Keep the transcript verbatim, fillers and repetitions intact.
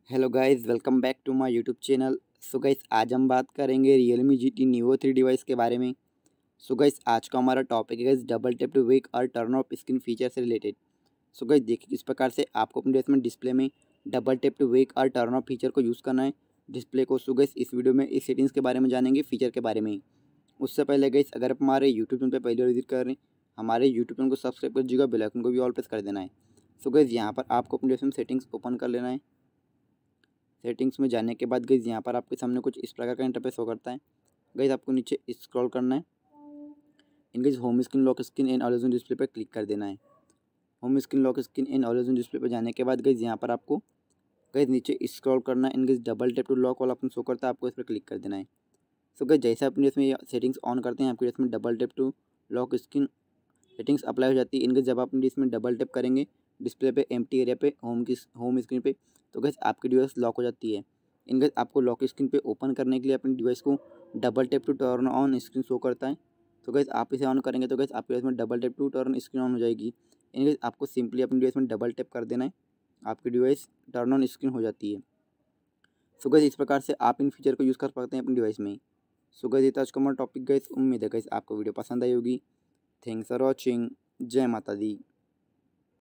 Hello guys, welcome back to my YouTube channel. So guys, आज हम बात करेंगे Realme G T Neo three device के बारे में। सो गाइस, आज का हमारा टॉपिक है guys double tap to wake और टर्न ऑफ स्क्रीन फीचर से रिलेटेड। सो गाइस, देखिए किस प्रकार से आपको अपने डिवाइस में डिस्प्ले में डबल टैप टू वेक और टर्न ऑफ फीचर को यूज़ करना है डिस्प्ले को। सो गाइस, इस वीडियो में इस सेटिंग्स के बारे में जानेंगे, फीचर के बारे में। उससे पहले गाइस, अगर आप हमारे यूट्यूब चैनल पर पहले विजिट कर रहे हैं, हमारे यूट्यूब चैनल को सब्सक्राइब कर दीजिएगा, बेल आइकन को भी ऑल प्रेस कर देना है। सो गाइस, यहाँ पर आपको अपने डिवाइस में सेटिंग्स ओपन कर लेना है। सेटिंग्स में जाने के बाद गाइस, यहाँ पर आपके सामने कुछ इस प्रकार का इंटरफेस शो करता है। गाइस, आपको नीचे स्क्रॉल करना है। In case home screen lock screen in always on display पर क्लिक कर देना है। Home screen lock screen in always on display पर जाने के बाद गाइस, यहाँ पर आपको गाइस नीचे स्क्रॉल करना है। In case double tap to lock वाला ऑप्शन शो करता है, आपको इस पर क्लिक कर देना है। सो गाइस, जैसे अपने इसमें सेटिंग्स ऑन करते हैं, आपके इसमें double tap to lock screen settings apply हो जाती है। इनकेस जब आप इसमें डबल टैप करेंगे डिस्प्ले पे एम्प्टी एरिया पे होम की होम स्क्रीन पे, तो गाइस आपकी डिवाइस लॉक हो जाती है। इनकेस आपको लॉक स्क्रीन पे ओपन करने के लिए अपनी डिवाइस को double tap to turn on screen show करता है। तो गाइस आप इसे ऑन करेंगे तो गाइस आपकी डिवाइस में double tap to turn screen on हो जाएगी। इनकेस आपको सिंपली अपनी डिवाइस में डबल टैप कर देना है, आपकी डिवाइस टर्न ऑन स्क्रीन हो जाती है। सो गाइस, इस प्रकार से आप इन फीचर को यूज़ कर सकते हैं अपनी डिवाइस में। सो गाइस, ये था आज का हमारा टॉपिक। गाइस, उम्मीद है गाइस आपको वीडियो पसंद आई होगी। Thanks for watching. जय माता दी।